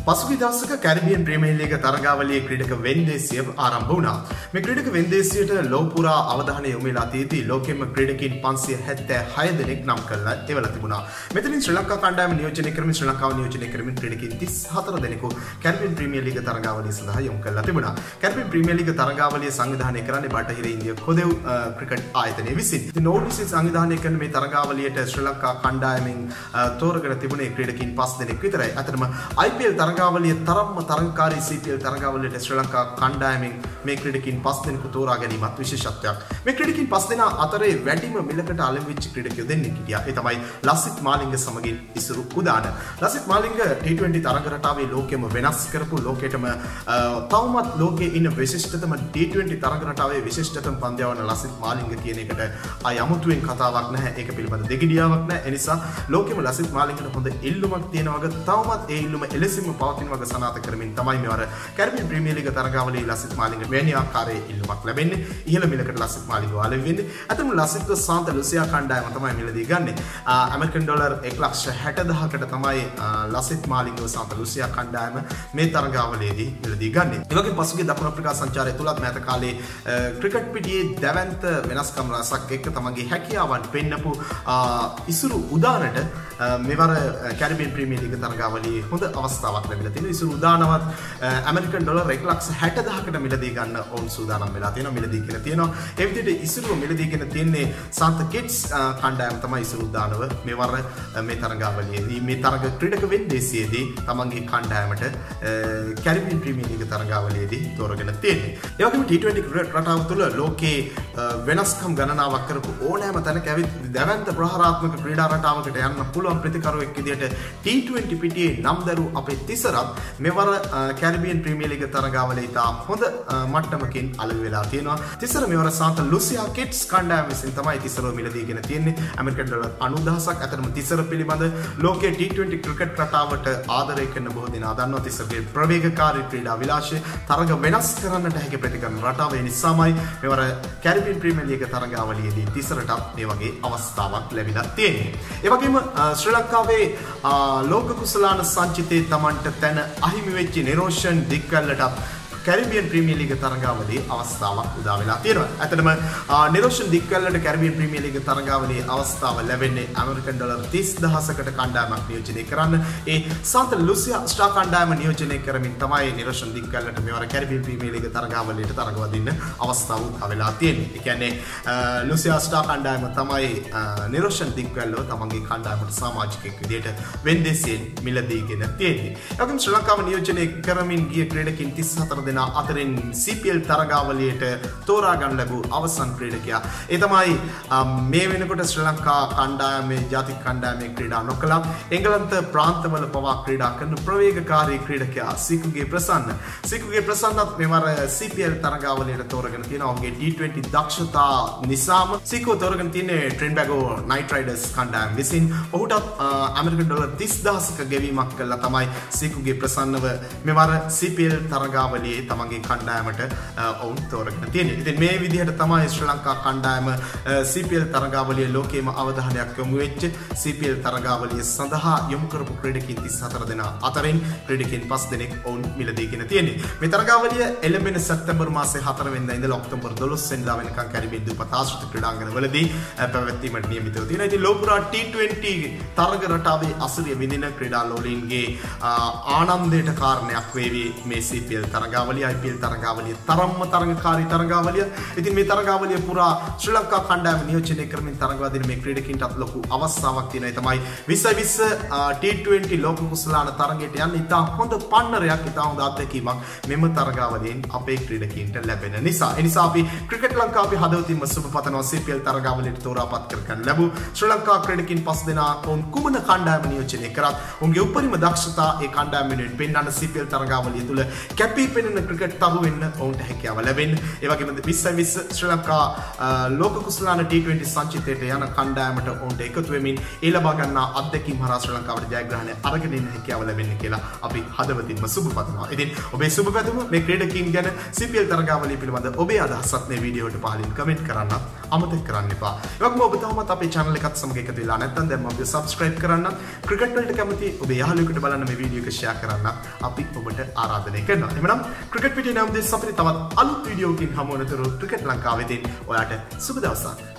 පසුගිය දවසක Caribbean premier league තරගාවලියේ ක්‍රීඩක වෙන්දේසිය ආරම්භ වුණා. මේ ක්‍රීඩක වෙන්දේසියට ලෝක පුරා අවධානය යොමු වෙලා තියෙද්දී ලෝකෙම ක්‍රීඩකින් 576 දෙනෙක් නම් කරලා එවලා තිබුණා. මෙතනින් ශ්‍රී ලංකා කණ්ඩායම නියෝජනය කරමින් ශ්‍රී ලංකාව නියෝජනය කරමින් ක්‍රීඩකින් 34 දෙනෙකු කැරිබියන් ප්‍රීමියර් ලීග තරගාවලිය සඳහා යොමු කරලා තිබුණා. කැරිබියන් ප්‍රීමියර් ලීග තරගාවලිය සංවිධානය කරන්නේ බටහිර ඉන්දිය කොදෙව් ක්‍රිකට් ආයතනය විසින්. ඉතින් ඔවුන් විසින් සංවිධානය කරන මේ තරගාවලියට ශ්‍රී ලංකා කණ්ඩායමෙන් තෝරගෙන තිබුණේ ක්‍රීඩකින් 5 දෙනෙක් විතරයි. අතරම IPL තරගාවලිය තරම්ම තරඟකාරී CPL තරගාවලියට ශ්‍රී ලංකා කණ්ඩායමෙන් මේ ක්‍රීඩකින් 5 දෙනෙකු තෝරා ගැනීමත් විශේෂත්වයක්. මේ ක්‍රීඩකින් 5 දෙනා අතරේ වැඩිම මිලකට අලෙවි වෙච්ච ක්‍රීඩකයෝ දෙන්නෙක් හිටියා. ඒ තමයි ලසිත් මාලිංග සමගින් ඉසුරු උදාන. ලසිත් මාලිංග T20 තරඟ රටාවේ ලෝකෙම වෙනස් කරපු ලෝකෙටම තවමත් ලෝකයේ ඉන්න විශිෂ්ටතම T20 තරඟ රටාවේ විශිෂ්ටතම පන්දයාවන ලසිත් මාලිංග කියන එකට අයමුතුවෙන් කතාවක් නැහැ. ඒක පිළිබඳ දෙගිඩියාවක් නැහැ. ඒ නිසා ලෝකෙම ලසිත් මාලිංගට හොඳ ඉල්ලුමක් තියෙනවා වගේ තවමත් ඒ ඉල්ලුම එලෙසින්ම පවතින වගේ සනාථ කරමින් තමයි මෙවර කැරිබියන් ප්‍රීමියර් ලීග තරගාවලියේ ලසිත් මාලිංග වැනි ආකාරයේ ඉල්ලුමක් ලැබෙන්නේ. ඉහළ මිලකට ලසිත් මාලිංග ආලෙවි වෙන්නේ. අතම ලසිත්ව සාන්ත ලුසියා කණ්ඩායම තමයි මිලදී ගන්නෙ. ඇමරිකන් ඩොලර් 1,60,000කට තමයි ලසිත් මාලිංගව සාන්ත ලුසියා කණ්ඩායම මේ තරගාවලියේදී මිලදී ගන්නෙ. ඒ වගේම පසුගිය දකුණු අප්‍රිකා සංචාරය තුලත් මෑත කාලේ ක්‍රිකට් පිටියේ දැවැන්ත වෙනස්කම් රසක් එක්ක තමන්ගේ හැකියාවන් පෙන්නපු ඉසුරු උදානට මෙවර කැරිබියන් ප්‍රීමියර් ලීග තරගාවලියේ හොඳ අවස්ථාවක් ලැබිලා තියෙනවා. ඉසුරු උදානවත් ඇමරිකන් ඩොලර් 1,60,000කට මිලදී ගන්න ඔවුන් සූදානම් වෙලා තියෙනවා. මිලදී කියලා තියෙනවා. ඒ විදිහට ඉසුරුව මිලදීගෙන තියන්නේ සාන්ත කිඩ්ස් කණ්ඩායම තමයි ඉසුරු උදානව මෙවර මේ තරගාවලියේදී මේ තරග ක්‍රීඩක වෙන්දේසියේදී තමන්ගේ කණ්ඩායමට කැරිබියන් ප්‍රීමියර් ලීග තරගාවලියේදී තෝරගෙන තියෙන්නේ. ඒ වගේම T20 ක්‍රිකට් රටාව තුළ ලෝකේ වෙනස්කම් ගණනාවක් කරපු ඕනෑම තැනක ඇවිත් දැවැන්ත ප්‍රහාරාත්මක ක්‍රීඩා රටාවකට යන්න පුළුවන් ප්‍රතිකරුවෙක් විදිහට T20 පිටියේ නම් දරු අපේ තිසරත් මෙවර කැරිබියන් ප්‍රීමියර් ලීග තරගාවලියේ තා හොඳ මට්ටමකින් අලෙවි වෙලා තියෙනවා. තිසර මෙවර සාන්ත ලුසියා කිඩ්ස් කණ්ඩායම විසින් තමයි තිසරව මිලදීගෙන තියෙන්නේ. ඇමරිකන් ඩොලර් 90,000ක්. අතරම තිසර පිළිබඳ ලෝකයේ T20 ක්‍රිකට් රටාවට ආදරය කරන බොහෝ දෙනා දන්නවා තිසරගේ ප්‍රවේගකාරී ක්‍රීඩා විලාසය තරග වෙනස් කරන්නට හැකි ප්‍රතිකරණ රටාව. ඒ නිසාමයි මෙවර කැරිබියන් ප්‍රීමියර් ලීග තරගාවලියේදී තිසරටත් මේ වගේ අවස්ථාවක් ලැබිලා තියෙන්නේ. ඒ වගේම ශ්‍රී ලංකාවේ ලෝක කුසලාන සංචිතේ තමන්ට තැන අහිමි වෙච්ච නිරෝෂන් දික්වැල්ලටත් කැරිබියන් ප්‍රීමියර් ලීග තරගාවලියේ අවස්ථාවක් උදා වෙලා තියෙනවා. ඇත්තටම නිරෝෂන් දික්වැල්ලට කැරිබියන් ප්‍රීමියර් ලීග තරගාවලියේ අවස්ථාව ලැබෙන්නේ ඇමරිකන් ඩොලර් 30,000කට කණ්ඩායමක් නියෝජනය කරන්න. ඒ සාන්ත ලුසියා ස්ටාර් කණ්ඩායම නියෝජනය කරමින් තමයි නිරෝෂන් දික්වැල්ලට මෙවර කැරිබියන් ප්‍රීමියර් ලීග තරගාවලියට තරගවදින්න අවස්ථාව උදා වෙලා තියෙන්නේ. ඒ කියන්නේ ලුසියා ස්ටාර් කණ්ඩායම තමයි නිරෝෂන් දික්වැල්ලව තමන්ගේ කණ්ඩායමට සමාජිකයෙක් විදිහට වෙන්දේසියෙන් මිලදීගෙන තියෙන්නේ. ඒ වගේම ශ්‍රී ලංකාව නියෝජනය කරමින් ගිය ක්‍රීඩකින් 34 දෙනා අතරින් CPL තරගාවලියට තෝරා ගන්න ලැබූ අවසන් ක්‍රීඩකයා. ඒ තමයි මේ වෙනකොට ශ්‍රී ලංකා කණ්ඩායමේ ජාතික කණ්ඩායමේ ක්‍රීඩා නොකළා එංගලන්ත ප්‍රාන්තවල පවා ක්‍රීඩා කරන ප්‍රවේගකාරී ක්‍රීඩකයා සිකුගේ ප්‍රසන්න. සිකුගේ ප්‍රසන්නත් මෙවර CPL තරගාවලියට තෝරගෙන තියෙනවා. ඔහුගේ T20 දක්ෂතා නිසාම සිකුව තෝරගෙන තියෙන්නේ ට්‍රිනිඩාඩ් නයිට් රයිඩර්ස් කණ්ඩායම විසින්. ඔහුටත් ඇමරිකන් ඩොලර් 30,000ක ගෙවීමක් කළා තමයි සිකුගේ ප්‍රසන්නව මෙවර CPL තරගාවලියේ තමන්ගේ කණ්ඩායමට ඔවුන් තෝරගෙන තියෙන්නේ. ඉතින් මේ විදිහට තමයි ශ්‍රී ලංකා කණ්ඩායම CPL තරගාවලියේ ලෝකේම අවධානයක් යොමු වෙච්ච CPL තරගාවලිය සඳහා යොමු කරපු ක්‍රීඩකින් 34 දෙනා අතරින් ක්‍රීඩකින් 5 දෙනෙක් ඔවුන් මිලදීගෙන තියෙන්නේ. මේ තරගාවලිය එළඹෙන සැප්තැම්බර් මාසයේ 4 වෙනිදා ඉඳලා ඔක්තෝබර් 12 වෙනිදා වෙනකන් කැරිබියන් දූපත ආශ්‍රිත ක්‍රීඩාංගණවලදී පැවැත්වීමට නියමිතව තියෙනවා. ඉතින් ලෝපුරා T20 තරග රටාවේ අසිරිය විඳින ක්‍රීඩා ලෝලීන්ගේ ආනන්දයට කාරණයක් වේවි මේ CPL තරගාවලිය. IPL තරගාවලිය තරම්ම තරඟකාරී තරගාවලිය. ඉතින් මේ තරගාවලිය පුරා ශ්‍රී ලංකා කණ්ඩායම නියෝජනය කරමින් තරගවදින මේ ක්‍රීඩකින්ටත් ලොකු අවස්ථාවක් තියෙනවා. ඒ තමයි 2020 T20 ලෝක කුසලාන තරගයට යන්න ඉතා හොඳ පන්නරයක්, ඉතා හොඳ අත්දැකීමක් මෙම තරගාවලියෙන් අපේ ක්‍රීඩකීන්ට ලැබෙන නිසා. ඒ නිසා අපි ක්‍රිකට් ලංකාවේ හදවතින්ම සුබ පතනවා CPL තරගාවලියට තෝරාපත් කරගන්න ලැබූ ශ්‍රී ලංකා ක්‍රීඩකින් 5 දෙනා ඔවුන් කුමන කණ්ඩායම නියෝජනය කරත් ඔවුන්ගේ උපරිම දක්ෂතා ඒ කණ්ඩායම වෙනුවෙන් පෙන්වන්න CPL තරගාවලිය තුල කැපී පෙනෙන ක්‍රිකට් තහු වෙන්න ඔවුන්ට හැකියාව ලැබෙන්නේ. ඒ වගේම 2020 ශ්‍රී ලංකා ලෝක කුසලාන T20 සංචිතයට යන කණ්ඩායමට ඔවුන්ට එකතු වෙමින් ඒ ලබා ගන්නා අත්දැකීම් හරහා ශ්‍රී ලංකාවට ජයග්‍රහණය අරගෙන එන්න හැකියාව ලැබෙන්නේ කියලා අපි හදවතින්ම සුබ පතනවා. ඉතින් ඔබේ සුබ පැතුම මේ ක්‍රීඩකීන් ගැන CPL තරගාවලිය පිළිබඳ ඔබේ අදහසත් මේ වීඩියෝවට පහලින් කමෙන්ට් කරන්න අමතක කරන්න එපා. ඒ වගේම ඔබ තාමත් අපේ channel එකත් සමග එකතු වෙලා නැත්නම් දැන් මම subscribe කරන්න. ක්‍රිකට් වලට කැමති ඔබේ යාළුවෙකුට බලන්න මේ වීඩියෝ එක share කරන්න අපි ඔබට ආරාධනය කරනවා. එහෙනම් ක්‍රිකට් පිටියේ නම් දෙස් අපිට තවත් අලුත් වීඩියෝ එකකින් හමු වෙනතුරු ක්‍රිකට් ලංකාවෙදී ඔයාට සුබ දවසක්.